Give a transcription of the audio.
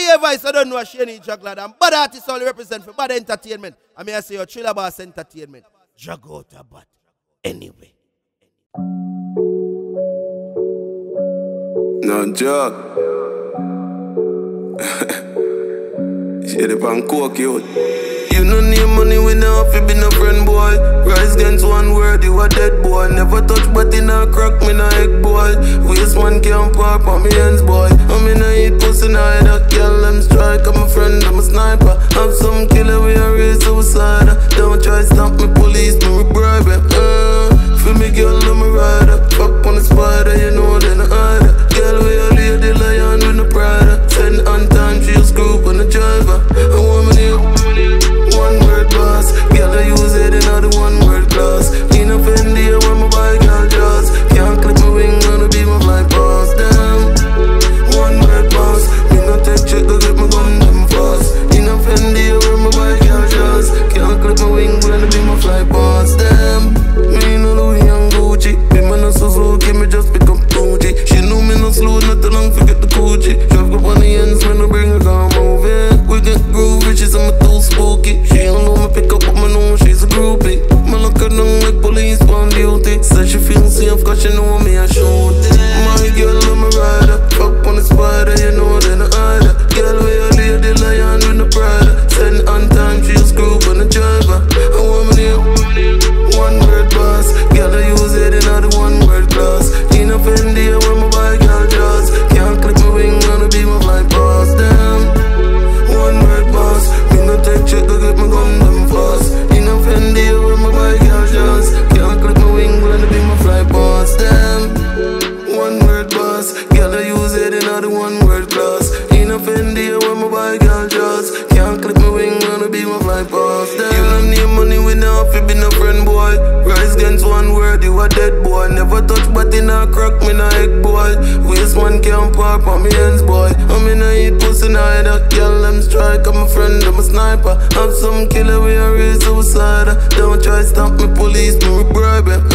hear voice, I don't know Shani Juggler. And bad artists only represent for bad entertainment. I mean, I say your Thriller Boss Entertainment. Jagota, but anyway. No joke. Shit up and coke you. You no need money when you have to be no friend boy. Rise against one word, you a dead boy. Never touch but in a crack, me no egg boy. Waste man can't park on me hands boy. I'm in a eat pussy now, that girl them strike. I'm a friend, I'm a sniper. Have some killer we a raise suicide. Don't try stop me police, me bribe it. For me girl, I'm a rider. Fuck on the spider, you know then I hide. Girl we a lady lion with no pride. Send on time, she a screw on the driver. I want me one word boss. Girl I use it in all the one word class. In a Fendi, I wear my bike, girl just can't clip my wing, gonna be my flight boss. Damn, one word boss. Me no take check, go get my gun them fast. In a Fendi, I wear my bike, girl just can't clip my wing, gonna be my flight boss. Damn, me no Louis and Gucci. Me man no Suzuki, me just pick up Gucci. She knew me no slow, not too long, forget the Gucci. Drive up on the ends, me no bring her, come moving. We get groovy, she's a too spooky. She don't know me pick up, but me know she's a groupie. Me look her down like police on duty. Said she feel safe cause she know me a shoot. My girl, I'm a rider. Fuck on the spider, you know then I hide her. Girl, we a lady lion with no pride. Send on time, she a screw on the driver. I want me one word boss. Girl, I use it in all the one word class. In a Fendi, I wear my bike, girl just can't clip my wing, gonna be my flight boss. Damn, one word boss. Me no take check, go get my gun them fast. In a Fendi, I wear my bike, girl just can't clip my wing, gonna be my flight boss. Damn, one word boss. Girl, I use it in all the one word class. In a Fendi, I wear my bike, girl just can't clip my wing, gonna be my flight boss. Damn, you don't need money when you have to be no friend boy. Rise against one word, you a dead boy. Never touch but in a crack, me no egg boy. Waste man can't park on me hands boy. I'm in a eat pussy now, that girl them strike. I'm a friend, I'm a sniper. Have some killer we a raise suicide. Don't try stop me police, me bribe it.